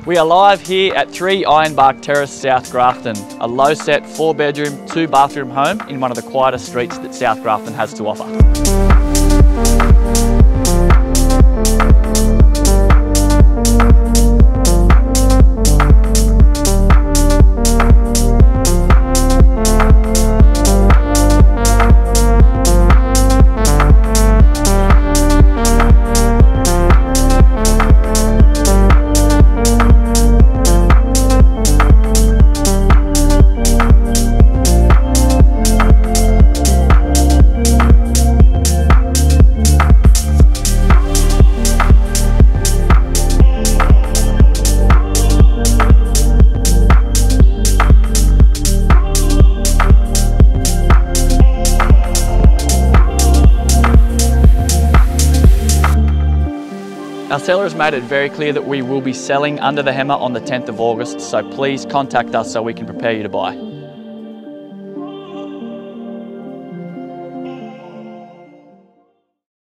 We are live here at 3 Ironbark Terrace, South Grafton, a low-set 4-bedroom, 2-bathroom home in one of the quietest streets that South Grafton has to offer. Our seller has made it very clear that we will be selling under the hammer on the 10th of August, so please contact us so we can prepare you to buy.